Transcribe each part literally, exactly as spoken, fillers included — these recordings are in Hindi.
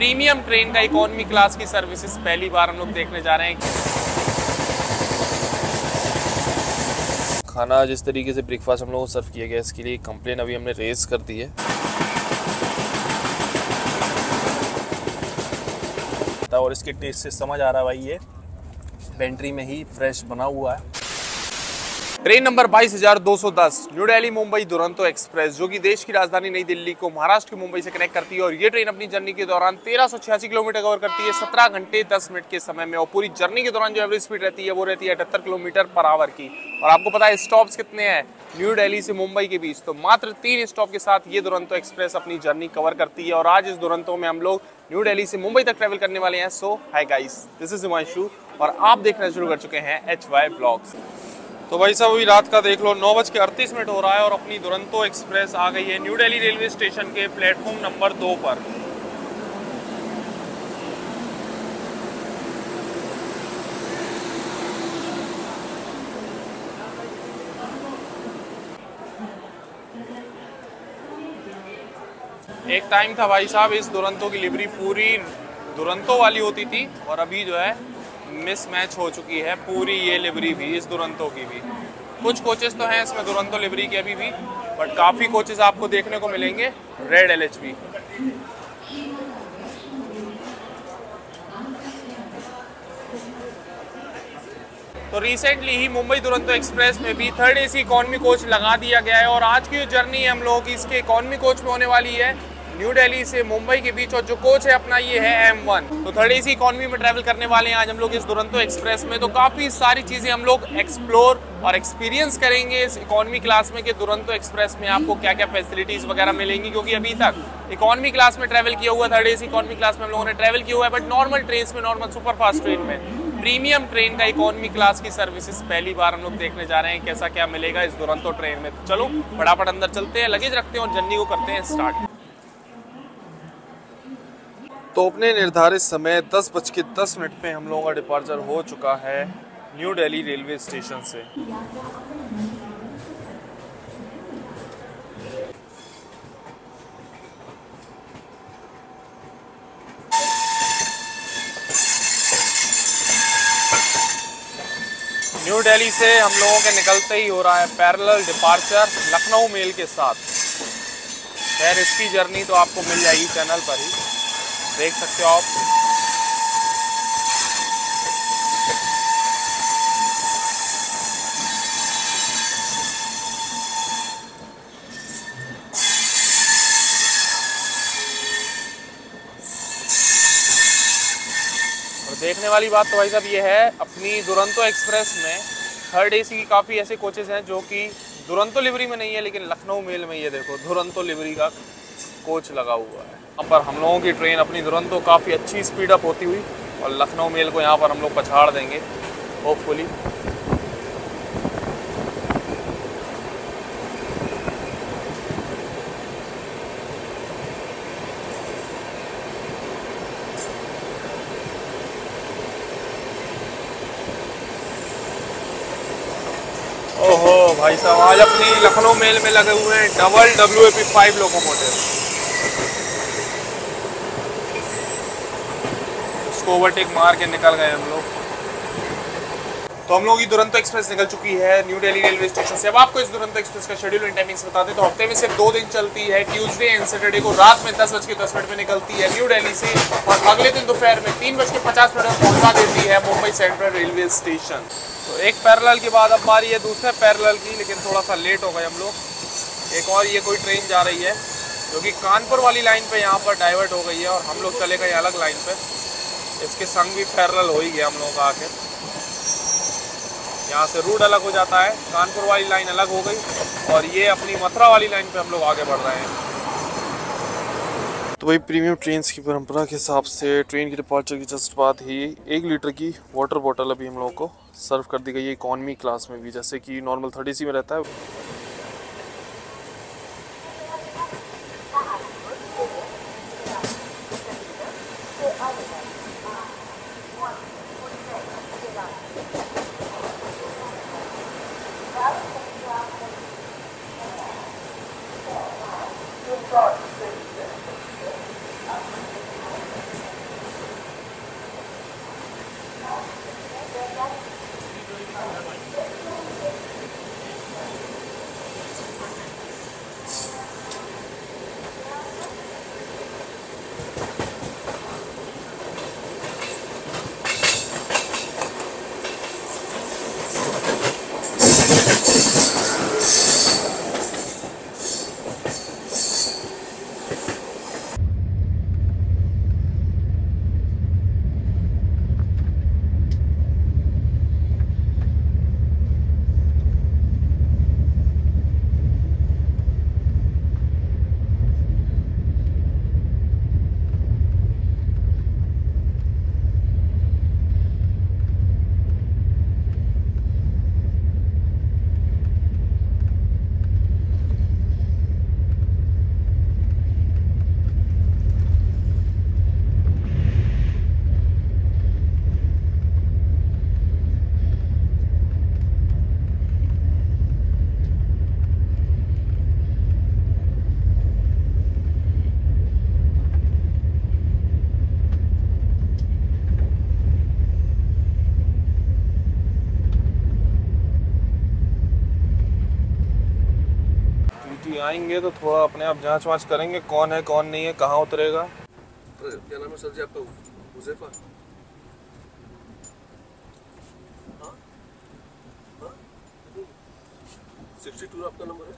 प्रीमियम ट्रेन का इकोनॉमी क्लास की सर्विसेज पहली बार हम लोग देखने जा रहे हैं। खाना जिस तरीके से ब्रेकफास्ट हम लोगों को सर्व किया गया, इसके लिए कंप्लेन अभी हमने रेज कर दी है। और इसके टेस्ट से समझ आ रहा है भाई ये पेंट्री में ही फ्रेश बना हुआ है। ट्रेन नंबर बाईस हजार दो सौ दस न्यू दिल्ली मुंबई दुरंतो एक्सप्रेस, जो कि देश की राजधानी नई दिल्ली को महाराष्ट्र की मुंबई से कनेक्ट करती है। और ये ट्रेन अपनी जर्नी के दौरान तेरह सौ छियासी किलोमीटर कवर करती है सत्रह घंटे दस मिनट के समय में। और पूरी जर्नी के दौरान जो एवरेज स्पीड रहती है वो रहती है अठहत्तर किलोमीटर पर आवर की। और आपको पता है स्टॉप्स कितने हैं न्यू दिल्ली से मुंबई के बीच, तो मात्र तीन स्टॉप के साथ ये दुरंतो एक्सप्रेस अपनी जर्नी कवर करती है। और आज इस दुरंतो में हम लोग न्यू दिल्ली से मुंबई तक ट्रेवल करने वाले हैं। So hi guys, this is Himanshu और आप देखना शुरू कर चुके हैं एच वाई ब्लॉग्स। तो भाई साहब अभी रात का देख लो नौ बज के अड़तीस मिनट हो रहा है और अपनी दुरंतो एक्सप्रेस आ गई है न्यू दिल्ली रेलवे स्टेशन के प्लेटफॉर्म नंबर दो पर। एक टाइम था भाई साहब इस दुरंतो की लिवरी पूरी दुरंतो वाली होती थी और अभी जो है मिस मैच हो चुकी है पूरी ये लिवरी भी इस दुरंतो की भी। कुछ कोचेस तो हैं इसमें दुरंतो लिवरी के अभी भी, बट काफ़ी कोचेस आपको देखने को मिलेंगे रेड एल एच बी। तो रिसेंटली ही मुंबई दुरंतो एक्सप्रेस में भी थर्ड एसी इकोनॉमी कोच लगा दिया गया है। और आज की जो जर्नी है हम लोगों की इसके इकोनॉमी कोच में होने वाली है न्यू दिल्ली से मुंबई के बीच। और जो कोच है अपना ये है एम वन। तो थर्ड एसी इकोनॉमी में ट्रैवल करने वाले हैं आज हम लोग इस दुरंतो एक्सप्रेस में। तो काफ़ी सारी चीज़ें हम लोग एक्सप्लोर और एक्सपीरियंस करेंगे इस इकोनॉमी क्लास में कि दुरंतो एक्सप्रेस में आपको क्या क्या फैसिलिटीज़ वगैरह मिलेंगी। क्योंकि अभी तक इकोनॉमी क्लास में ट्रैवल किया हुआ, थर्ड एसी इकोनॉमी क्लास में हम लोगों ने ट्रैवल किया हुआ है, बट नॉर्मल ट्रेन में, नॉर्मल सुपर फास्ट ट्रेन में प्रीमियम ट्रेन का इकोनॉमी क्लास की सर्विसेज पहली बार हम लोग देखने जा रहे हैं कैसा क्या मिलेगा इस दुरंतो ट्रेन में। तो चलो फटाफट अंदर चलते हैं, लगेज रखते हैं और जर्नी को करते हैं स्टार्ट। तो अपने निर्धारित समय दस बज के दस मिनट पे हम लोगों का डिपार्चर हो चुका है न्यू दिल्ली रेलवे स्टेशन से। न्यू दिल्ली से हम लोगों के निकलते ही हो रहा है पैरेलल डिपार्चर लखनऊ मेल के साथ। खैर इसकी जर्नी तो आपको मिल जाएगी चैनल पर ही, देख सकते हो आप। और देखने वाली बात तो भाई साहब ये है अपनी दुरंतो एक्सप्रेस में थर्ड एसी की काफ़ी ऐसे कोचेस हैं जो कि दुरंतो लिवरी में नहीं है, लेकिन लखनऊ मेल में ये देखो दुरंतो लिवरी का कोच लगा हुआ है। यहाँ पर हम लोगों की ट्रेन अपनी दुरंतो काफ़ी अच्छी स्पीड अप होती हुई और लखनऊ मेल को यहाँ पर हम लोग पछाड़ देंगे होपफुली। ओहो भाई साहब आज अपनी लखनऊ मेल में लगे हुए हैं double W A P five locomotive. उसको ओवरटेक मार के निकल गए हम लोग। तो हम लोग की दुरंतो एक्सप्रेस निकल चुकी है न्यू दिल्ली रेलवे स्टेशन से। अब आपको इस दुरंतो एक्सप्रेस का शेड्यूल एंड टाइमिंग्स बता दें तो हफ्ते में सिर्फ दो दिन चलती है, ट्यूसडे एंड सैटरडे को रात में दस बज के दस मिनट में निकलती है न्यू दिल्ली से और अगले दिन दोपहर में तीन बज के पचास मिनट में पहुंचा देती है मुंबई सेंट्रल रेलवे स्टेशन। तो एक पैरेलल के बाद अब बारी है दूसरे पैरेलल की, लेकिन थोड़ा सा लेट हो गए हम लोग। एक और ये कोई ट्रेन जा रही है जो कि कानपुर वाली लाइन पे यहाँ पर डाइवर्ट हो गई है और हम लोग चले गए अलग लाइन पे। इसके संग भी पैरेलल हो ही गया हम लोगों का आखिर। यहाँ से रूट अलग हो जाता है, कानपुर वाली लाइन अलग हो गई और ये अपनी मथुरा वाली लाइन पे हम लोग आगे बढ़ रहे हैं। तो भाई प्रीमियम ट्रेन्स की परंपरा के हिसाब से ट्रेन की डिपार्चर की जस्ट बाद ही एक लीटर की वाटर बॉटल अभी हम लोगों को सर्व कर दी गई है इकोनॉमी क्लास में भी, जैसे कि नॉर्मल थर्ड एसी में रहता है। आएंगे तो थोड़ा अपने आप जांच वाँच करेंगे कौन है कौन नहीं है, कहाँ उतरेगा। क्या नाम है सर जी आपका? हुज़ैफा? हाँ हाँ सिक्सटी टू आपका नंबर है।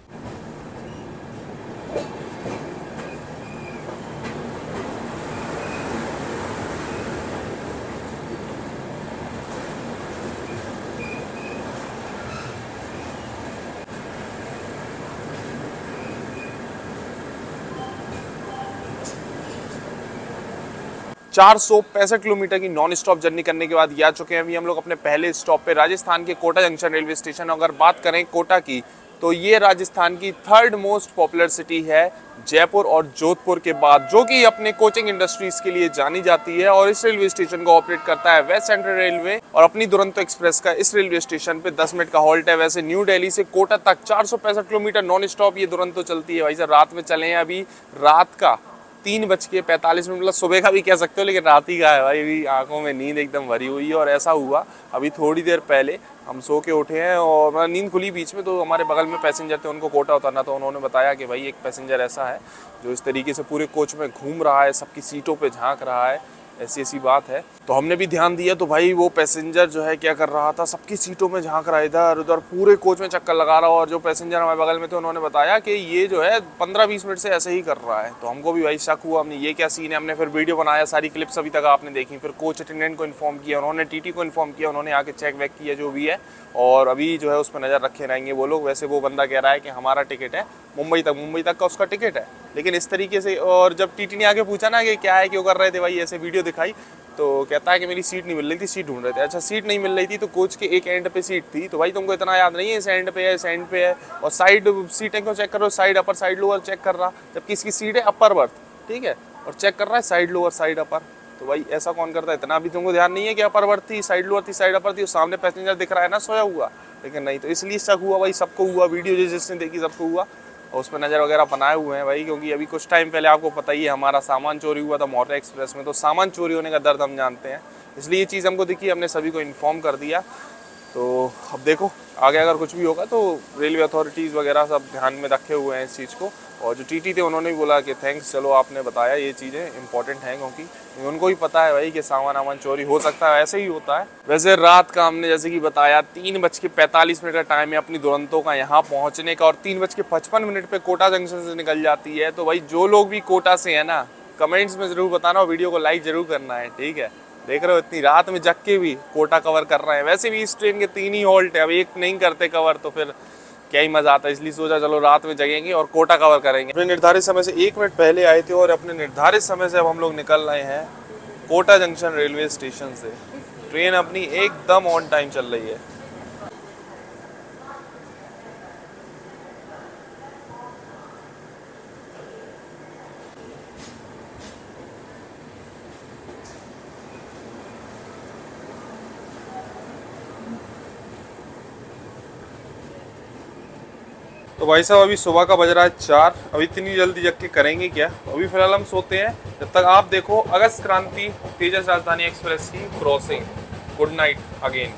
चार सौ पैंसठ किलोमीटर की नॉन स्टॉप जर्नी करने के बाद ये आ चुके हैं अभी हम लोग अपने पहले स्टॉप पे, राजस्थान के कोटा जंक्शन रेलवे स्टेशन। अगर बात करें कोटा की तो ये राजस्थान की थर्ड मोस्ट पॉपुलर सिटी है जयपुर और जोधपुर के बाद, जो कि अपने कोचिंग इंडस्ट्रीज के लिए जानी जाती है। और इस रेलवे स्टेशन को ऑपरेट करता है वेस्ट सेंट्रल रेलवे और अपनी दुरंतो एक्सप्रेस का इस रेलवे स्टेशन पे दस मिनट का हॉल्ट है। वैसे न्यू दिल्ली से कोटा तक चार सौ पैंसठ किलोमीटर नॉन स्टॉप ये दुरंतो चलती है। भाई साहब रात में चले हैं, अभी रात का तीन बज के पैंतालीस मिनट, मतलब सुबह का भी कह सकते हो लेकिन रात ही का है भाई। अभी आंखों में नींद एकदम भरी हुई है। और ऐसा हुआ अभी थोड़ी देर पहले हम सो के उठे हैं और मतलब नींद खुली बीच में, तो हमारे बगल में पैसेंजर थे, उनको कोटा उतरना, तो उन्होंने बताया कि भाई एक पैसेंजर ऐसा है जो इस तरीके से पूरे कोच में घूम रहा है, सबकी सीटों पे झांक रहा है, ऐसी ऐसी बात है। तो हमने भी ध्यान दिया, तो भाई वो पैसेंजर जो है क्या कर रहा था, सबकी सीटों में झांक रहा है, इधर उधर पूरे कोच में चक्कर लगा रहा। और जो पैसेंजर हमारे बगल में थे उन्होंने बताया कि ये जो है पंद्रह बीस मिनट से ऐसे ही कर रहा है। तो हमको भी भाई शक हुआ, हमने ये क्या सीन है, हमने फिर वीडियो बनाया, सारी क्लिप्स अभी तक आपने देखी। फिर कोच अटेंडेंट को इन्फॉर्म किया, उन्होंने टीटी को इन्फॉर्म किया, उन्होंने आके चेक वेक किया जो भी है, और अभी जो है उस पर नज़र रखे रहेंगे वो लोग। वैसे वो बंदा कह रहा है कि हमारा टिकट है मुंबई तक, मुंबई तक का उसका टिकट है, लेकिन इस तरीके से। और जब टीटी ने आके पूछा ना कि क्या है, क्यों कर रहे थे भाई ऐसे, वीडियो दिखाई, तो कहता है कि मेरी सीट नहीं मिल रही थी, सीट ढूंढ रहे थे। अच्छा सीट नहीं मिल रही थी तो कोच के एक एंड पे सीट थी, तो भाई तुमको इतना याद नहीं है इस एंड पे है इस एंड पे है, और साइड सीटें क्यों चेक कर रहे हो, side upper side lower check कर रहा, जबकि इसकी सीट है अपर बर्थ, ठीक है, और चेक कर रहा है साइड लोअर साइड अपर। तो भाई ऐसा कौन करता है, इतना भी तुमको ध्यान नहीं है कि अपर बर्थ थी, साइड लोअर थी, साइड अपर थी, और सामने पैसेंजर दिख रहा है ना सोया हुआ, लेकिन नहीं। तो इसलिए शक हुआ भाई, सबको हुआ, वीडियो जो जिसने देखी सबको हुआ, और उस पर नज़र वगैरह बनाए हुए हैं भाई। क्योंकि अभी कुछ टाइम पहले आपको पता ही है हमारा सामान चोरी हुआ था मोटर एक्सप्रेस में, तो सामान चोरी होने का दर्द हम जानते हैं, इसलिए ये चीज़ हमको दिखी, हमने सभी को इन्फॉर्म कर दिया। तो अब देखो आगे अगर कुछ भी होगा तो रेलवे अथॉरिटीज़ वगैरह सब ध्यान में रखे हुए हैं इस चीज़ को। और जो टीटी थे उन्होंने भी बोला कि थैंक्स, चलो आपने बताया, ये चीज़ें इंपॉर्टेंट हैं, क्योंकि उनको भी पता है भाई कि सामान वामान चोरी हो सकता है, ऐसे ही होता है। वैसे रात का हमने जैसे कि बताया तीन बज के पैंतालीस मिनट का टाइम है अपनी दुरंतो का यहाँ पहुँचने का, और तीन बज के पचपन मिनट पर कोटा जंक्शन से निकल जाती है। तो भाई जो लोग भी कोटा से है ना, कमेंट्स में ज़रूर बताना और वीडियो को लाइक ज़रूर करना है, ठीक है। देख रहे हो इतनी रात में जग के भी कोटा कवर कर रहे हैं। वैसे भी इस ट्रेन के तीन ही हॉल्ट है, अब एक नहीं करते कवर तो फिर क्या ही मजा आता है, इसलिए सोचा चलो रात में जगेंगे और कोटा कवर करेंगे। अपने निर्धारित समय से एक मिनट पहले आए थे और अपने निर्धारित समय से अब हम लोग निकल रहे हैं कोटा जंक्शन रेलवे स्टेशन से। ट्रेन अपनी एकदम ऑन टाइम चल रही है। तो भाई साहब अभी सुबह का बज रहा है चार, अभी इतनी जल्दी जग के करेंगे क्या, अभी फिलहाल हम सोते हैं। जब तक आप देखो अगस्त क्रांति तेजस राजधानी एक्सप्रेस की क्रॉसिंग। Good night again.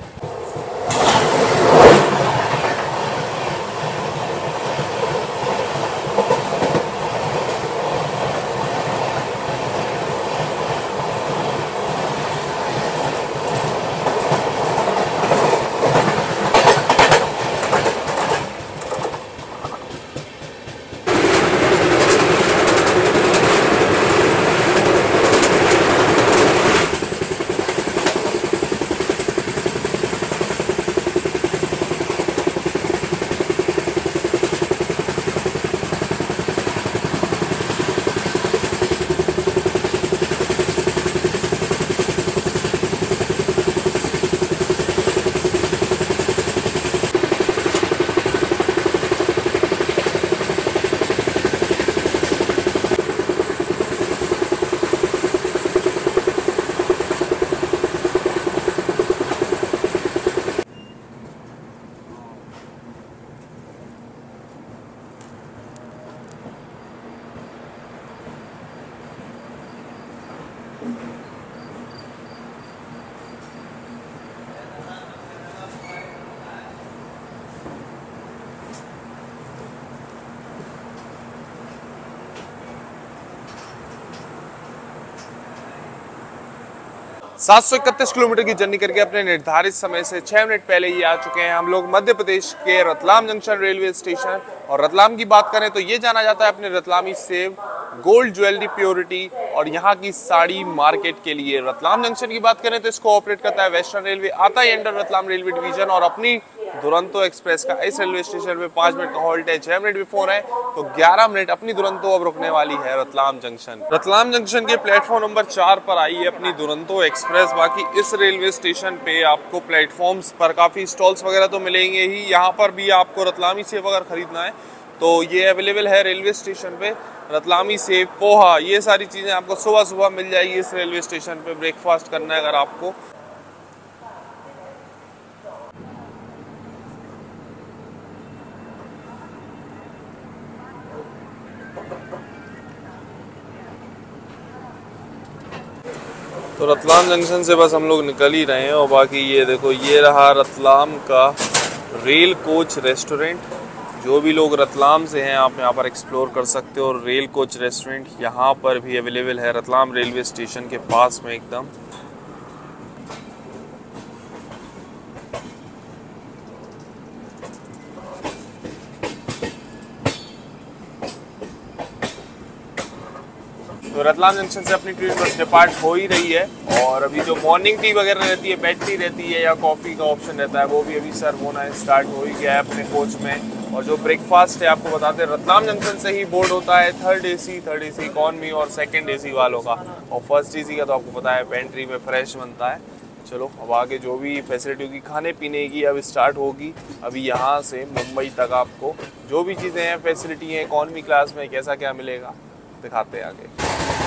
सात सौ इकतीस किलोमीटर की जर्नी करके अपने निर्धारित समय से छह मिनट पहले ही आ चुके हैं हम लोग मध्य प्रदेश के रतलाम जंक्शन रेलवे स्टेशन। और रतलाम की बात करें तो ये जाना जाता है अपने रतलामी सेब, गोल्ड ज्वेलरी प्योरिटी और यहाँ की साड़ी मार्केट के लिए। रतलाम जंक्शन की बात करें तो इसको ऑपरेट करता है वेस्टर्न रेलवे, आता है अंडर रतलाम रेलवे डिवीजन। और अपनी दुरंतो एक्सप्रेस का इस रेलवे स्टेशन पे पाँच मिनट का हॉल्ट है, छह मिनट बिफोर है तो ग्यारह मिनट अपनी दुरंतो अब रुकने वाली है रतलाम जंक्शन। रतलाम जंक्शन के प्लेटफॉर्म नंबर चार पर आई है अपनी दुरंतो एक्सप्रेस। बाकी इस रेलवे स्टेशन पे आपको प्लेटफॉर्म्स पर काफ़ी स्टॉल्स वगैरह तो मिलेंगे ही। यहाँ पर भी आपको रतलामी सेब अगर खरीदना है तो ये अवेलेबल है रेलवे स्टेशन पे। रतलामी सेब, पोहा, ये सारी चीज़ें आपको सुबह सुबह मिल जाएगी इस रेलवे स्टेशन पे। ब्रेकफास्ट करना है अगर आपको। तो रतलाम जंक्शन से बस हम लोग निकल ही रहे हैं। और बाकी ये देखो, ये रहा रतलाम का रेल कोच रेस्टोरेंट। जो भी लोग रतलाम से हैं आप यहाँ पर एक्सप्लोर कर सकते हो। और रेल कोच रेस्टोरेंट यहाँ पर भी अवेलेबल है रतलाम रेलवे स्टेशन के पास में एकदम। तो रतलाम जंक्शन से अपनी ट्रेन बस डिपार्ट हो ही रही है। और अभी जो मॉर्निंग टी वगैरह रहती है, बेड टी रहती है या कॉफ़ी का ऑप्शन रहता है, वो भी अभी सर्व होना स्टार्ट हो ही गया है अपने कोच में। और जो ब्रेकफास्ट है आपको बताते हैं रतलाम जंक्शन से ही बोर्ड होता है third AC, third AC economy और सेकंड एसी वालों का। और फर्स्ट एसी का तो आपको पता है पेंट्री में फ्रेश बनता है। चलो अब आगे जो भी फैसिलिटी होगी खाने पीने की अब स्टार्ट होगी। अभी यहाँ से मुंबई तक आपको जो भी चीज़ें हैं, फैसिलिटी हैं इकॉनमी क्लास में, कैसा क्या मिलेगा दिखाते हैं आगे।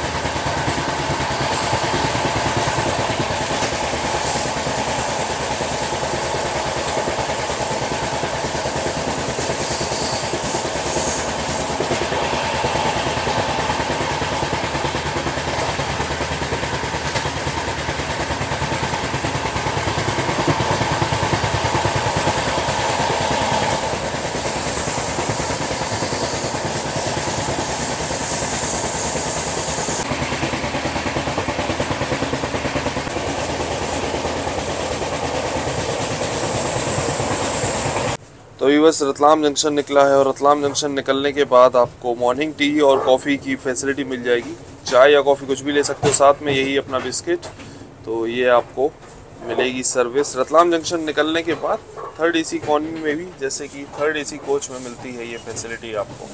तो अभी बस रतलाम जंक्शन निकला है और रतलाम जंक्शन निकलने के बाद आपको मॉर्निंग टी और कॉफ़ी की फैसिलिटी मिल जाएगी। चाय या कॉफ़ी कुछ भी ले सकते हो, साथ में यही अपना बिस्किट। तो ये आपको मिलेगी सर्विस रतलाम जंक्शन निकलने के बाद थर्ड एसी इकॉनमी में भी, जैसे कि थर्ड एसी कोच में मिलती है ये फैसिलिटी आपको।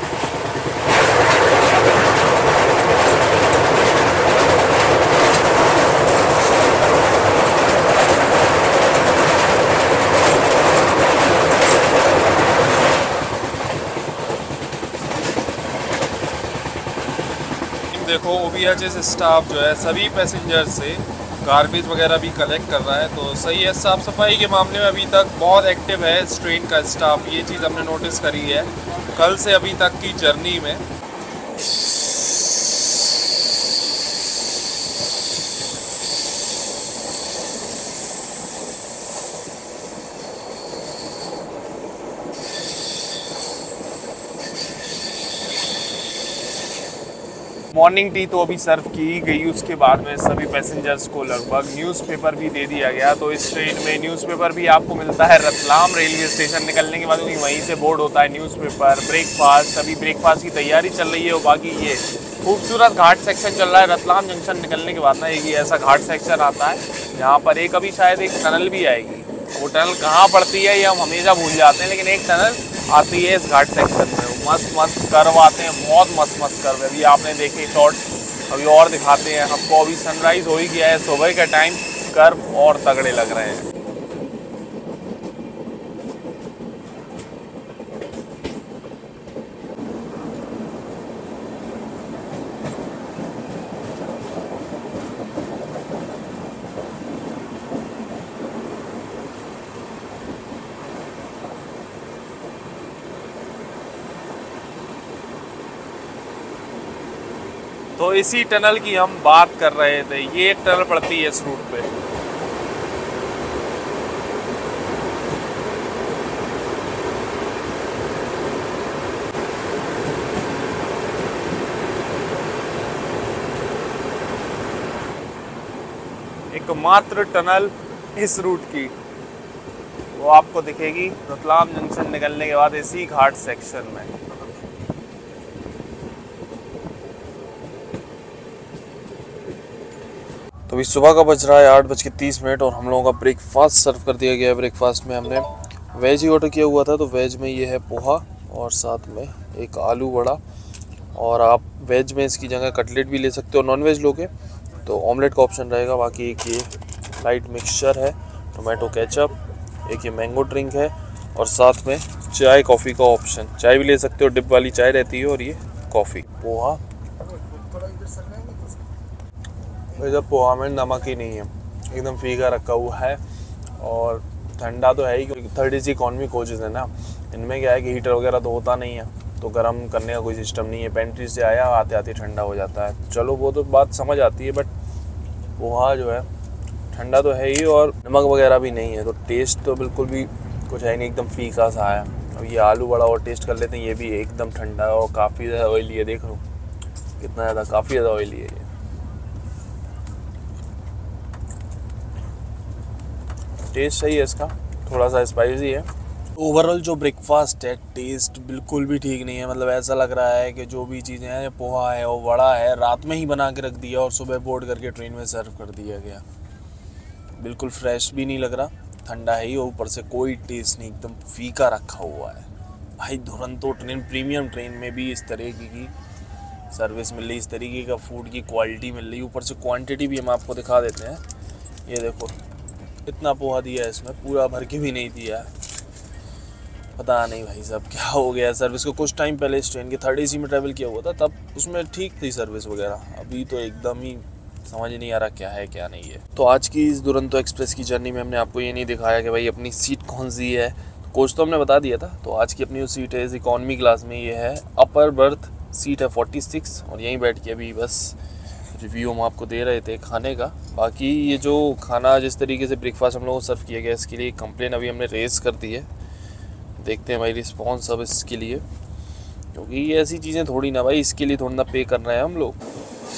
देखो ओबीएचएस स्टाफ जो है सभी पैसेंजर से गार्बेज वगैरह भी कलेक्ट कर रहा है, तो सही है। साफ़ सफाई के मामले में अभी तक बहुत एक्टिव है इस ट्रेन का स्टाफ, ये चीज़ हमने नोटिस करी है कल से अभी तक की जर्नी में। मॉर्निंग टी तो अभी सर्व की ही गई, उसके बाद में सभी पैसेंजर्स को लगभग न्यूज़पेपर भी दे दिया गया। तो इस ट्रेन में न्यूज़पेपर भी आपको मिलता है रतलाम रेलवे स्टेशन निकलने के बाद, क्योंकि वहीं से बोर्ड होता है न्यूज़पेपर। ब्रेकफास्ट, अभी ब्रेकफास्ट की तैयारी चल रही है। और बाकी ये खूबसूरत घाट सेक्शन चल रहा है रतलाम जंक्शन निकलने के बाद ना, एक ये ऐसा घाट सेक्शन आता है जहाँ पर एक अभी शायद एक टनल भी आएगी। वो टनल कहाँ पड़ती है ये हम हमेशा भूल जाते हैं, लेकिन एक टनल आती है इस घाट सेक्शन में। मस्त मस्त कर्व आते हैं, बहुत मस्त मस्त कर्व। अभी आपने देखे शॉर्ट, अभी और दिखाते हैं आपको। अभी सनराइज हो ही गया है, सुबह का टाइम, कर्व और तगड़े लग रहे हैं। तो इसी टनल की हम बात कर रहे थे, ये एक टनल पड़ती है इस रूट पे। एक एकमात्र टनल इस रूट की, वो आपको दिखेगी रतलाम जंक्शन निकलने के बाद इसी घाट सेक्शन में। तो अभी सुबह का बज रहा है आठ बज के तीस मिनट और हम लोगों का ब्रेकफास्ट सर्व कर दिया गया है। ब्रेकफास्ट में हमने वेज ही ऑर्डर किया हुआ था, तो वेज में ये है पोहा और साथ में एक आलू वड़ा, और आप वेज में इसकी जगह कटलेट भी ले सकते हो। नॉन वेज लोगे तो ऑमलेट का ऑप्शन रहेगा। बाकी एक ये लाइट मिक्सचर है, टोमेटो केचप, एक ये मैंगो ड्रिंक है और साथ में चाय कॉफ़ी का ऑप्शन। चाय भी ले सकते हो, डिप वाली चाय रहती है, और ये कॉफ़ी। पोहा, इधर पोहा में नमक ही नहीं है, एकदम फीका रखा हुआ है और ठंडा तो है ही, क्योंकि थर्ड एसी इकॉनमी कोचेज़ है ना, इनमें क्या है कि हीटर वगैरह तो होता नहीं है, तो गर्म करने का कोई सिस्टम नहीं है। पेंट्री से आया आते आते ठंडा हो जाता है। चलो वो तो बात समझ आती है, बट पोहा जो है ठंडा तो है ही और नमक वगैरह भी नहीं है, तो टेस्ट तो बिल्कुल भी कुछ है नहीं, एकदम फीका सा है। अब ये आलू बड़ा और टेस्ट कर लेते हैं, ये भी एकदम ठंडा है और काफ़ी ज़्यादा ऑयली है। देख लो कितना ज़्यादा, काफ़ी ज़्यादा ऑयली है ये। टेस्ट सही है इसका, थोड़ा सा स्पाइसी है। ओवरऑल जो ब्रेकफास्ट है टेस्ट बिल्कुल भी ठीक नहीं है। मतलब ऐसा लग रहा है कि जो भी चीज़ें हैं, पोहा है और वड़ा है, रात में ही बना के रख दिया और सुबह बोर्ड करके ट्रेन में सर्व कर दिया गया। बिल्कुल फ्रेश भी नहीं लग रहा, ठंडा है ही और ऊपर से कोई टेस्ट नहीं, एकदम फीका रखा हुआ है। भाई दुरंतो ट्रेन, प्रीमियम ट्रेन में भी इस तरीके की सर्विस मिल रही, इस तरीके का फूड की क्वालिटी मिल रही, ऊपर से क्वांटिटी भी हम आपको दिखा देते हैं। ये देखो इतना पोहा दिया है इसमें, पूरा भर के भी नहीं दिया है। पता नहीं भाई साहब क्या हो गया सर्विस को। कुछ टाइम पहले इस ट्रेन के थर्ड एसी में ट्रैवल किया हुआ था, तब उसमें ठीक थी सर्विस वगैरह, अभी तो एकदम ही समझ नहीं आ रहा क्या है क्या नहीं है। तो आज की इस दुरंतो एक्सप्रेस की जर्नी में हमने आपको ये नहीं दिखाया कि भाई अपनी सीट कौन सी है, कोच तो हमने बता दिया था। तो आज की अपनी जो सीट है इकॉनमी क्लास में, ये है अपर बर्थ सीट है फोर्टी सिक्स, और यहीं बैठ के अभी बस रिव्यू हम आपको दे रहे थे खाने का। बाकी ये जो खाना जिस तरीके से ब्रेकफास्ट हम लोगों को सर्व किया गया, इसके लिए कंप्लेन अभी हमने रेज़ कर दी है। देखते हैं भाई रिस्पॉन्स अब इसके लिए, क्योंकि ये ऐसी चीज़ें थोड़ी ना भाई, इसके लिए थोड़ा ना पे करना है हम लोग।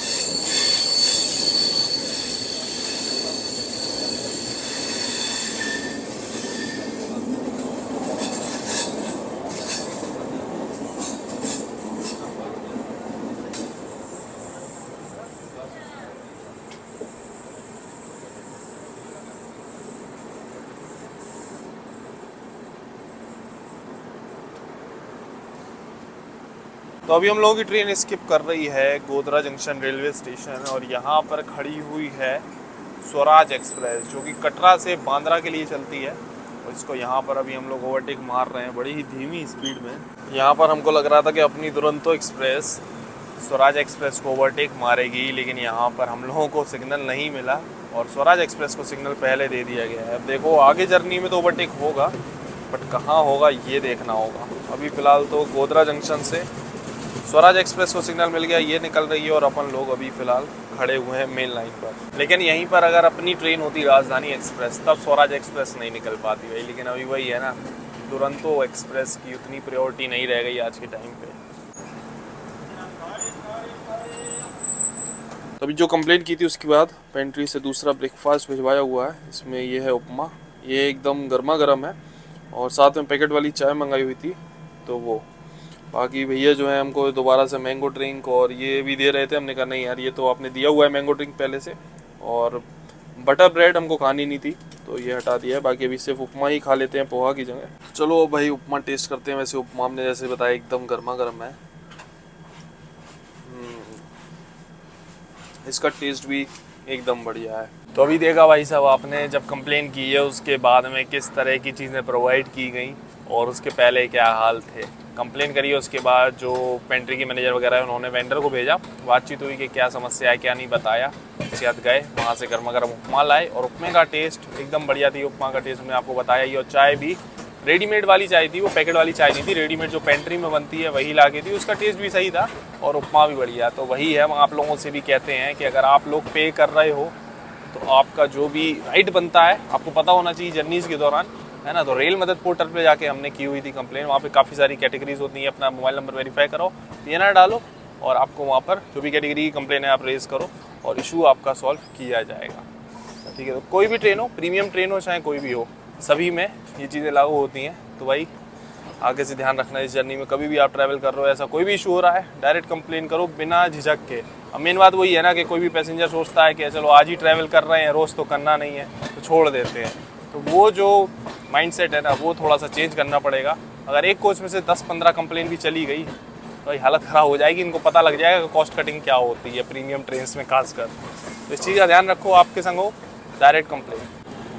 तो अभी हम लोगों की ट्रेन स्किप कर रही है गोधरा जंक्शन रेलवे स्टेशन, और यहाँ पर खड़ी हुई है स्वराज एक्सप्रेस, जो कि कटरा से बांद्रा के लिए चलती है। और इसको यहाँ पर अभी हम लोग ओवरटेक मार रहे हैं बड़ी ही धीमी स्पीड में। यहाँ पर हमको लग रहा था कि अपनी दुरंतो एक्सप्रेस स्वराज एक्सप्रेस को ओवरटेक मारेगी, लेकिन यहाँ पर हम लोगों को सिग्नल नहीं मिला और स्वराज एक्सप्रेस को सिग्नल पहले दे दिया गया है। अब देखो आगे जर्नी में तो ओवरटेक होगा, बट कहाँ होगा ये देखना होगा। अभी फ़िलहाल तो गोधरा जंक्शन से स्वराज एक्सप्रेस को सिग्नल मिल गया, ये निकल रही है और अपन लोग अभी फ़िलहाल खड़े हुए हैं मेन लाइन पर। लेकिन यहीं पर अगर अपनी ट्रेन होती राजधानी एक्सप्रेस, तब स्वराज एक्सप्रेस नहीं निकल पाती भाई। लेकिन अभी वही है ना, दुरंतो एक्सप्रेस की उतनी प्रायोरिटी नहीं रह गई आज के टाइम पे। तो अभी जो कंप्लेंट की थी उसके बाद पेंट्री से दूसरा ब्रेकफास्ट भिजवाया हुआ है। इसमें ये है उपमा, ये एकदम गर्मा गर्म है, और साथ में पैकेट वाली चाय मंगाई हुई थी तो वो। बाकी भैया जो है हमको दोबारा से मैंगो ड्रिंक और ये भी दे रहे थे। हमने कहा नहीं यार, ये तो आपने दिया हुआ है मैंगो ड्रिंक पहले से, और बटर ब्रेड हमको खानी नहीं थी तो ये हटा दिया है। बाकी अभी सिर्फ उपमा ही खा लेते हैं पोहा की जगह। चलो भाई उपमा टेस्ट करते हैं। वैसे उपमा हमने जैसे बताया एकदम गर्मा गर्म है, इसका टेस्ट भी एकदम बढ़िया है। तो अभी देखा भाई साहब आपने जब कंप्लेन की है उसके बाद में किस तरह की चीज़ें प्रोवाइड की गई और उसके पहले क्या हाल थे। कंप्लेन करी है उसके बाद जो पेंट्री के मैनेजर वगैरह है उन्होंने वेंडर को भेजा, बातचीत हुई कि क्या समस्या है क्या नहीं बताया। उसके बाद गए वहाँ से गर्मा गर्म उपमा लाए और उपमे का टेस्ट एकदम बढ़िया थी। उपमा का टेस्ट मैंने आपको बताया ही, और चाय भी रेडीमेड वाली चाय थी, वो पैकेट वाली चाय नहीं थी, रेडीमेड जो पेंट्री में बनती है वही ला के थी। उसका टेस्ट भी सही था और उपमा भी बढ़िया। तो वही है, हम आप लोगों से भी कहते हैं कि अगर आप लोग पे कर रहे हो तो आपका जो भी राइट बनता है आपको पता होना चाहिए जर्नीज़ के दौरान, है ना। तो रेल मदद पोर्टल पे जाके हमने की हुई थी कंप्लेन, वहाँ पे काफ़ी सारी कैटेगरीज होती हैं। अपना मोबाइल नंबर वेरीफाई करो, पीएनआर डालो और आपको वहाँ पर जो भी कैटेगरी की कंप्लेन है आप रेज़ करो और इशू आपका सॉल्व किया जाएगा। ठीक है। तो कोई भी ट्रेन हो, प्रीमियम ट्रेन हो चाहे कोई भी हो, सभी में ये चीज़ें लागू होती हैं। तो भाई आगे से ध्यान रखना इस जर्नी में, कभी भी आप ट्रैवल कर रहे हो ऐसा कोई भी इशू हो रहा है डायरेक्ट कंप्लेन करो बिना झिझक के। अब मेन बात वही है ना कि कोई भी पैसेंजर सोचता है कि चलो आज ही ट्रैवल कर रहे हैं, रोज़ तो करना नहीं है, तो छोड़ देते हैं। तो वो जो माइंडसेट है ना, वो थोड़ा सा चेंज करना पड़ेगा। अगर एक कोच में से दस पंद्रह कंप्लेन भी चली गई तो भाई हालत ख़राब हो जाएगी। इनको पता लग जाएगा कि कॉस्ट कटिंग क्या होती है प्रीमियम ट्रेन में खासकर। तो इस चीज़ का ध्यान रखो, आपके संग हो डायरेक्ट कंप्लेन।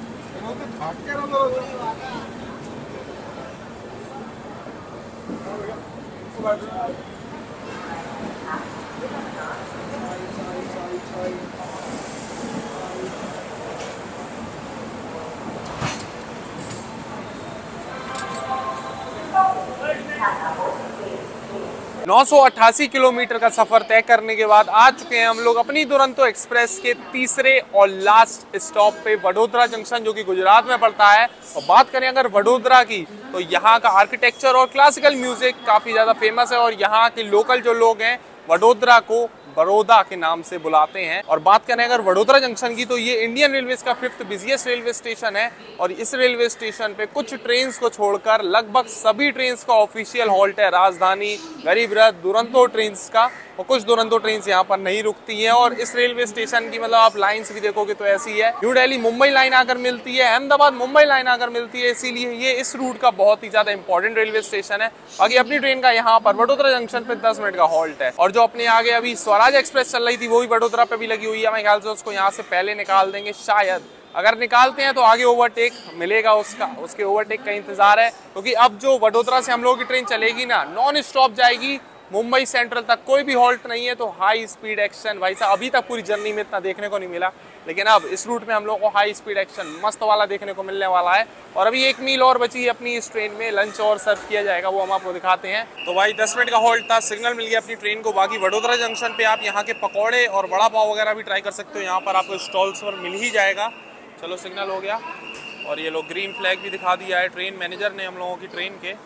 नौ सौ अट्ठासी किलोमीटर का सफर तय करने के बाद आ चुके हैं हम लोग अपनी दुरंतो एक्सप्रेस के तीसरे और लास्ट स्टॉप पे, वडोदरा जंक्शन, जो कि गुजरात में पड़ता है। और बात करें अगर वडोदरा की, तो यहाँ का आर्किटेक्चर और क्लासिकल म्यूजिक काफी ज्यादा फेमस है और यहाँ के लोकल जो लोग हैं वडोदरा को बड़ौदा के नाम से बुलाते हैं। और बात करें अगर वडोदरा जंक्शन की, तो ये इंडियन रेलवेज का फिफ्थ बिजिएस्ट रेलवे स्टेशन है और इस रेलवे स्टेशन पे कुछ ट्रेन्स को छोड़कर लगभग सभी ट्रेन्स का ऑफिशियल हॉल्ट है। राजधानी, गरीब रथ, दुरंतो ट्रेन्स का, और कुछ दुरंतो ट्रेन्स यहाँ पर नहीं रुकती हैं। और इस रेलवे स्टेशन की मतलब आप लाइन्स भी देखोगे तो ऐसी है। न्यू दिल्ली मुंबई लाइन आकर मिलती है, अहमदाबाद मुंबई लाइन आकर मिलती है, इसीलिए ये इस रूट का बहुत ही ज्यादा इंपॉर्टेंट रेलवे स्टेशन है। बाकी अपनी ट्रेन का यहाँ पर वडोदरा जंक्शन पे दस मिनट का हॉल्ट है। और जो अपने आगे अभी स्वराज एक्सप्रेस चल रही थी वो भी वडोदरा पे भी लगी हुई है। मेरे ख्याल से उसको यहाँ से पहले निकाल देंगे शायद, अगर निकालते हैं तो आगे ओवरटेक मिलेगा उसका, उसके ओवरटेक का इंतजार है। क्योंकि अब जो वडोदरा से हम लोगों की ट्रेन चलेगी ना, नॉन स्टॉप जाएगी मुंबई सेंट्रल तक, कोई भी हॉल्ट नहीं है। तो हाई स्पीड एक्शन भाई साहब, अभी तक पूरी जर्नी में इतना देखने को नहीं मिला, लेकिन अब इस रूट में हम लोग को हाई स्पीड एक्शन मस्त वाला देखने को मिलने वाला है। और अभी एक मील और बची है अपनी इस ट्रेन में, लंच और सर्व किया जाएगा, वो हम आपको दिखाते हैं। तो भाई दस मिनट का हॉल्ट था, सिग्नल मिल गया अपनी ट्रेन को। बाकी वडोदरा जंक्शन पे आप यहाँ के पकौड़े और बड़ा पाव वगैरह भी ट्राई कर सकते हो, यहाँ पर आपको स्टॉल्स पर मिल ही जाएगा। चलो सिग्नल हो गया और ये लोग ग्रीन फ्लैग भी दिखा दिया है ट्रेन मैनेजर ने हम लोगों की ट्रेन के।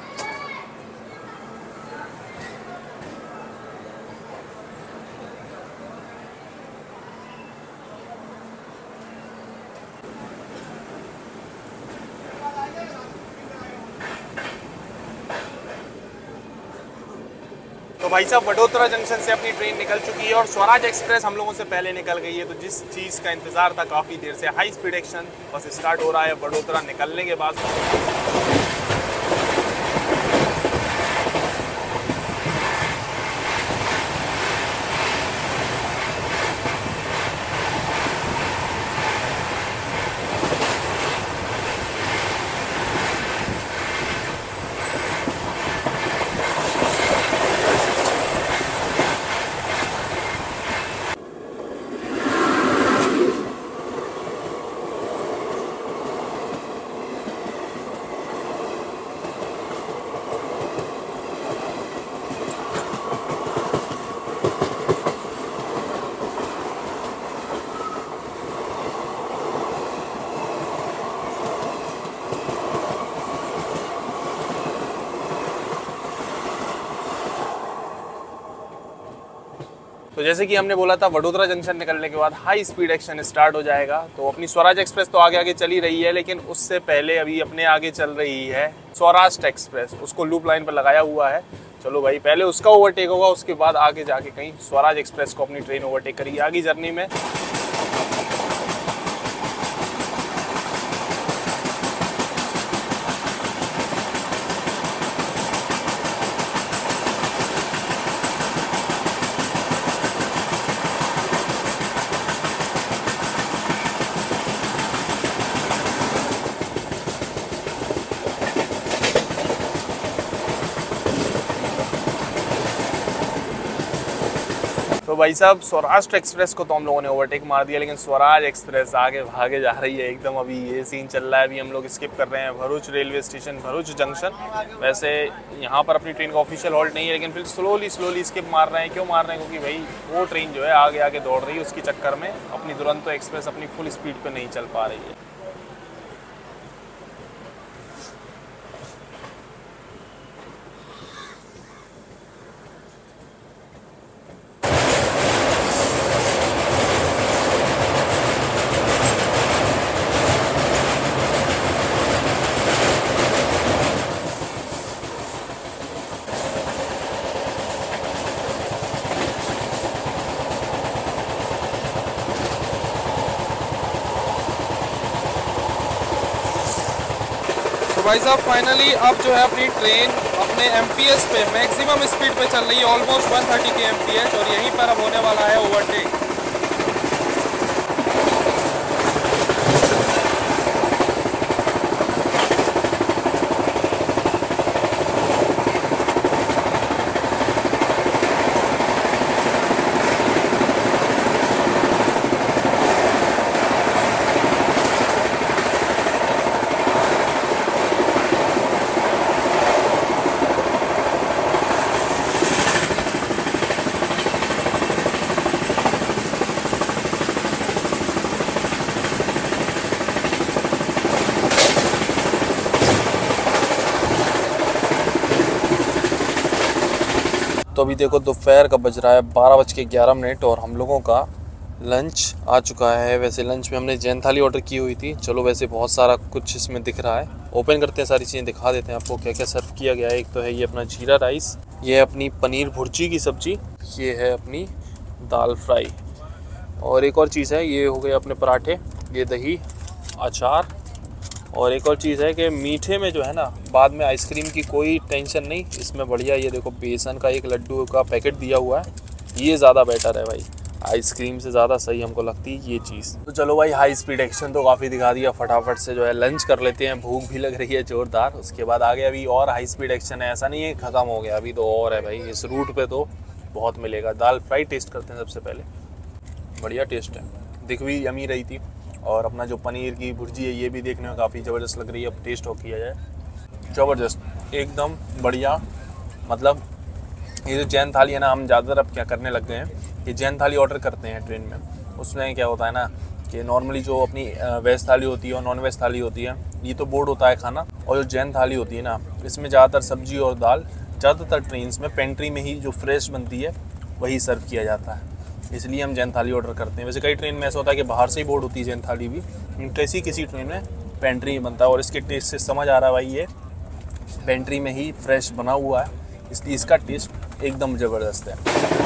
तो भाई साहब वडोदरा जंक्शन से अपनी ट्रेन निकल चुकी है और स्वराज एक्सप्रेस हम लोगों से पहले निकल गई है। तो जिस चीज़ का इंतजार था काफ़ी देर से, हाई स्पीड एक्शन बस स्टार्ट हो रहा है वडोदरा निकलने के बाद। तो जैसे कि हमने बोला था वडोदरा जंक्शन निकलने के बाद हाई स्पीड एक्शन स्टार्ट हो जाएगा। तो अपनी स्वराज एक्सप्रेस तो आगे आगे चली रही है, लेकिन उससे पहले अभी अपने आगे चल रही है स्वराष्ट्र एक्सप्रेस, उसको लूप लाइन पर लगाया हुआ है। चलो भाई पहले उसका ओवरटेक होगा, उसके बाद आगे जाके कहीं स्वराज एक्सप्रेस को अपनी ट्रेन ओवरटेक करेगी आगे जर्नी में। तो भाई साहब स्वराष्ट्र एक्सप्रेस को तो हम लोगों ने ओवरटेक मार दिया, लेकिन स्वराज एक्सप्रेस आगे भागे जा रही है एकदम। अभी ये सीन चल रहा है, अभी हम लोग स्किप कर रहे हैं Bharuch railway station, Bharuch junction. वैसे यहाँ पर अपनी ट्रेन का ऑफिशियल हॉल्ट नहीं है, लेकिन फिर स्लोली स्लोली स्किप मार रहे हैं। क्यों मार रहे हैं? क्योंकि भाई वो ट्रेन जो है आगे आगे दौड़ रही है, उसकी चक्कर में अपनी दुरंतो एक्सप्रेस अपनी फुल स्पीड पर नहीं चल पा रही है। तो भाई साहब फाइनली अब जो है अपनी ट्रेन अपने एमपीएस पे मैक्सिमम स्पीड पे चल रही है, almost one thirty kmph, और यहीं पर अब होने वाला है ओवरटेक। तो अभी देखो दोपहर का बज रहा है बारह बज के ग्यारह मिनट और हम लोगों का लंच आ चुका है। वैसे लंच में हमने जैन थाली ऑर्डर की हुई थी। चलो वैसे बहुत सारा कुछ इसमें दिख रहा है, ओपन करते हैं, सारी चीज़ें दिखा देते हैं आपको क्या क्या सर्व किया गया है। एक तो है ये अपना जीरा राइस, ये है अपनी पनीर भुर्जी की सब्ज़ी, ये है अपनी दाल फ्राई, और एक और चीज़ है ये हो गए अपने पराठे, ये दही, अचार, और एक और चीज़ है कि मीठे में जो है ना बाद में आइसक्रीम की कोई टेंशन नहीं, इसमें बढ़िया ये देखो बेसन का एक लड्डू का पैकेट दिया हुआ है, ये ज़्यादा बेटर है भाई, आइसक्रीम से ज़्यादा सही हमको लगती है ये चीज़। तो चलो भाई हाई स्पीड एक्शन तो काफ़ी दिखा दिया, फटाफट से जो है लंच कर लेते हैं, भूख भी लग रही है ज़ोरदार। उसके बाद आगे अभी और हाई स्पीड एक्शन है, ऐसा नहीं है ख़त्म हो गया, अभी तो और है भाई, इस रूट पे तो बहुत मिलेगा। दाल फ्राई टेस्ट करते हैं सबसे पहले, बढ़िया टेस्ट है, दिख भी यमी रही थी, और अपना जो पनीर की भुर्जी है ये भी देखने में काफ़ी ज़बरदस्त लग रही है। अब टेस्ट हो किया जाए, ज़बरदस्त एकदम बढ़िया। मतलब ये जो जैन थाली है ना, हम ज़्यादातर अब क्या करने लग गए हैं कि जैन थाली ऑर्डर करते हैं ट्रेन में, उसमें क्या होता है ना कि नॉर्मली जो अपनी वेज थाली होती है और नॉन वेज थाली होती है, ये तो बोर्ड होता है खाना, और जो जैन थाली होती है ना इसमें ज़्यादातर सब्जी और दाल ज़्यादातर ट्रेन में पेंट्री में ही जो फ्रेश बनती है वही सर्व किया जाता है, इसलिए हम जैन थाली ऑर्डर करते हैं। वैसे कई ट्रेन में ऐसा होता है कि बाहर से ही बोर्ड होती है जैन थाली भी, किसी किसी ट्रेन में पेंट्री में बनता है, और इसके टेस्ट से समझ आ रहा है भाई ये पेंट्री में ही फ्रेश बना हुआ है, इसलिए इसका टेस्ट एकदम ज़बरदस्त है।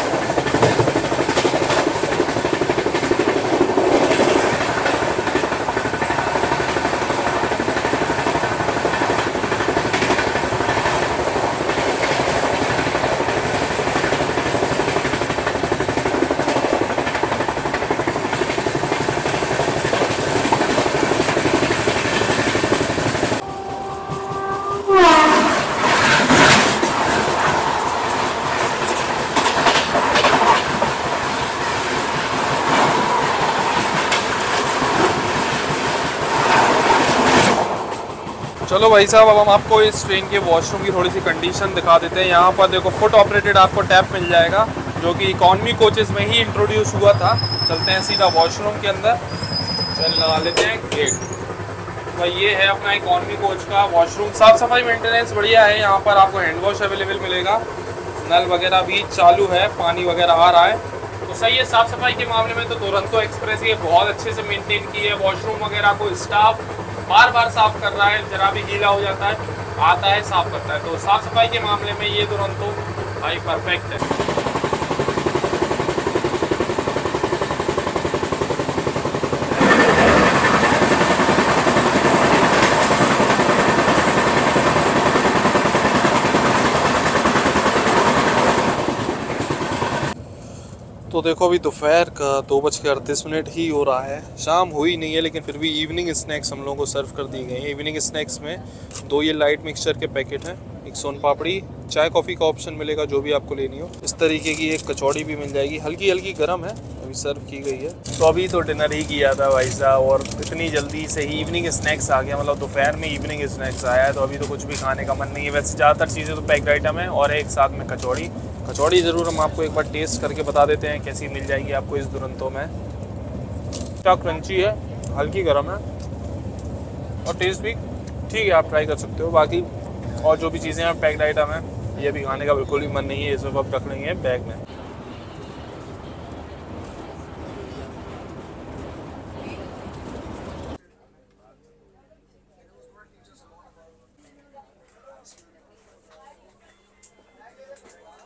चलो भाई साहब अब हम आपको इस ट्रेन के वॉशरूम की थोड़ी सी कंडीशन दिखा देते हैं। यहाँ पर देखो फुट ऑपरेटेड आपको टैप मिल जाएगा, जो कि इकॉनमी कोचेज़ में ही इंट्रोड्यूस हुआ था। चलते हैं सीधा वॉशरूम के अंदर, चल लगा लेते हैं गेट। भाई ये है अपना इकॉनमी कोच का वॉशरूम, साफ़ सफाई मेंटेनेंस बढ़िया है। यहाँ पर आपको हैंड वॉश अवेलेबल मिलेगा, नल वगैरह भी चालू है, पानी वगैरह आ रहा है, तो सही है। साफ़ सफाई के मामले में तो दुरंतो एक्सप्रेस ये बहुत अच्छे से मेंटेन की है। वॉशरूम वगैरह को स्टाफ बार बार साफ़ कर रहा है, जरा भी गीला हो जाता है आता है साफ़ करता है, तो साफ़ सफाई के मामले में ये दुरंतो भाई परफेक्ट है। तो देखो अभी दोपहर का दो बज के अड़तीस मिनट ही हो रहा है, शाम हुई नहीं है, लेकिन फिर भी इवनिंग स्नैक्स हम लोगों को सर्व कर दी गई हैं। इवनिंग स्नैक्स में दो ये लाइट मिक्सचर के पैकेट हैं, एक सोन पापड़ी, चाय कॉफ़ी का ऑप्शन मिलेगा जो भी आपको लेनी हो, इस तरीके की एक कचौड़ी भी मिल जाएगी, हल्की हल्की गर्म है, अभी सर्व की गई है। तो अभी तो डिनर ही किया था भाई साहब, और इतनी जल्दी से ही इवनिंग स्नैक्स आ गया, मतलब दोपहर में इवनिंग स्नैक्स आया है, तो अभी तो कुछ भी खाने का मन नहीं है। वैसे ज़्यादातर चीज़ें तो पैक्ड आइटम है, और एक साथ में कचौड़ी कचौड़ी ज़रूर हम आपको एक बार टेस्ट करके बता देते हैं कैसी मिल जाएगी आपको इस दुरंतो में। क्या क्रंची है, हल्की गर्म है, और टेस्ट भी ठीक है, आप ट्राई कर सकते हो। बाकी और जो भी चीज़ें हैं पैक्ड आइटम है, ये भी खाने का बिल्कुल भी मन नहीं है, ये सब आप रख लेंगे बैग में।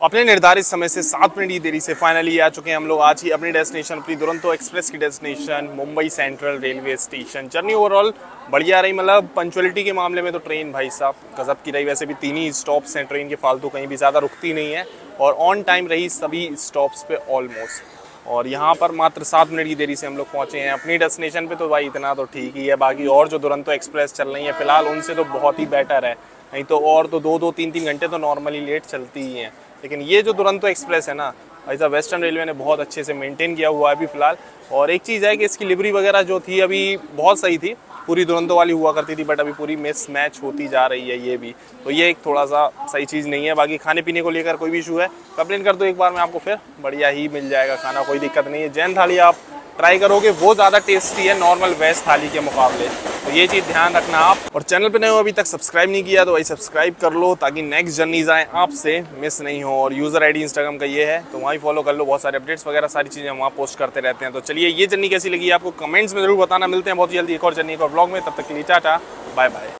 अपने निर्धारित समय से सात मिनट की देरी से फाइनली आ चुके हैं हम लोग आज ही अपनी डेस्टिनेशन, अपनी दुरंतो एक्सप्रेस की destination Mumbai central railway station. Journey overall बढ़िया रही, मतलब पंचुअलिटी के मामले में तो ट्रेन भाई साहब गजब की रही। वैसे भी तीन ही स्टॉप्स हैं ट्रेन के, फालतू कहीं भी ज़्यादा रुकती नहीं है और ऑन टाइम रही सभी स्टॉप्स पे ऑलमोस्ट। और यहाँ पर मात्र सात मिनट की देरी से हम लोग पहुँचे हैं अपनी डेस्टिनेशन पे, तो भाई इतना तो ठीक ही है। बाकी और जो दुरंतो एक्सप्रेस चल रही है फिलहाल उनसे तो बहुत ही बेटर है, नहीं तो और तो दो दो तीन तीन घंटे तो नॉर्मली लेट चलती ही हैं। लेकिन ये जो दुरंतो एक्सप्रेस है ना, ऐसा वेस्टर्न रेलवे ने बहुत अच्छे से मेंटेन किया हुआ है अभी फ़िलहाल। और एक चीज़ है कि इसकी डिलीवरी वगैरह जो थी अभी बहुत सही थी, पूरी दुरंतो वाली हुआ करती थी, बट अभी पूरी मिस मैच होती जा रही है ये भी, तो ये एक थोड़ा सा सही चीज़ नहीं है। बाकी खाने पीने को लेकर कोई भी इशू है कंप्लेन कर दो एक बार में, आपको फिर बढ़िया ही मिल जाएगा खाना, कोई दिक्कत नहीं है। जैन थाली आप ट्राई करोगे वो ज़्यादा टेस्टी है नॉर्मल वेज थाली के मुकाबले, तो ये चीज़ ध्यान रखना आप। और चैनल पे नए हो अभी तक सब्सक्राइब नहीं किया तो वही सब्सक्राइब कर लो ताकि नेक्स्ट जर्नीज आए आपसे मिस नहीं हो। और यूज़र आईडी इंस्टाग्राम का ये है तो वहीं फॉलो कर लो, बहुत सारे अपडेट्स वगैरह सारी चीज़ें हम वहाँ पोस्ट करते रहते हैं। तो चलिए ये जर्नी कैसी लगी आपको कमेंट्स में जरूर बताना। मिलते हैं बहुत जल्दी एक और जर्नी एक और ब्लॉग में, तब तक के लिए टाटा बाय बाय।